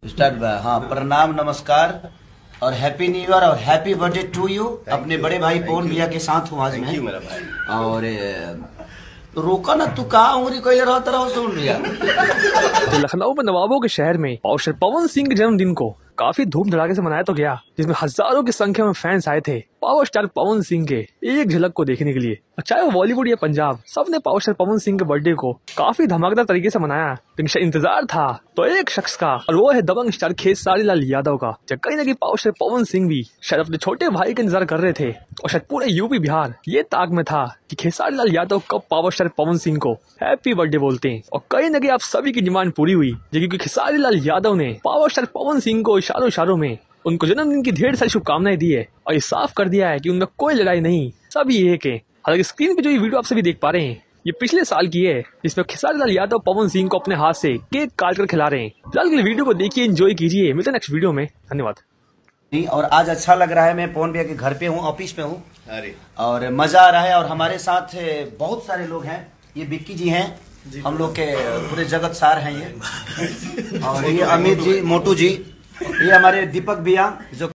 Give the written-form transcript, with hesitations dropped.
Start. हाँ, प्रणाम, नमस्कार और हैप्पी न्यू ईयर और हैप्पी बर्थडे टू यू। अपने बड़े भाई पवन भैया के साथ हूँ आज मैं। मेरा भाई। और रोका ना, तू कहा उंगली कोई रहा तरह सुन भैया। तो लखनऊ में नवाबों के शहर में पावर पवन सिंह के जन्मदिन को काफी धूम धड़ाके से मनाया तो गया, जिसमें हजारों की संख्या में फैंस आए थे पावर स्टार पवन सिंह के एक झलक को देखने के लिए। चाहे वो बॉलीवुड या पंजाब, सबने पावर स्टार पवन सिंह के बर्थडे को काफी धमाकेदार तरीके से मनाया। लेकिन इंतजार था तो एक शख्स का, और वो है दबंग स्टार खेसारी लाल यादव का। जब कहीं न कहीं पावर स्टार पवन सिंह भी शायद अपने छोटे भाई का इंतजार कर रहे थे, और शायद पूरे यूपी बिहार ये ताक में था कि खेसारी लाल यादव कब पावर स्टार पवन सिंह को हैप्पी बर्थडे बोलते हैं। और कहीं न कहीं आप सभी की डिमांड पूरी हुई, क्योंकि खेसारी लाल यादव ने पावर स्टार पवन सिंह को इशारों इशारों में उनको जन्मदिन की ढेर सारी शुभकामनाएं दी है, और ये साफ कर दिया है कि उनमें कोई लड़ाई नहीं, सभी एक है। हालांकि स्क्रीन पे जो ये वीडियो आप सभी देख पा रहे हैं, ये पिछले साल की है, जिसमें खेसारी लाल यादव पवन सिंह को अपने हाथ से केक काट कर खिला रहे हैं। फिलहाल के लिए वीडियो को देखिए, एंजॉय कीजिए। मिलते हैं नेक्स्ट वीडियो में, धन्यवाद। और आज अच्छा लग रहा है, मैं पवन भैया के घर पे हूँ, ऑफिस पे हूँ, अरे और मजा आ रहा है। और हमारे साथ बहुत सारे लोग हैं। ये बिक्की जी हैं, हम लोग के पूरे जगत सार हैं ये। और ये अमित जी, मोटू जी, ये हमारे दीपक भैया जो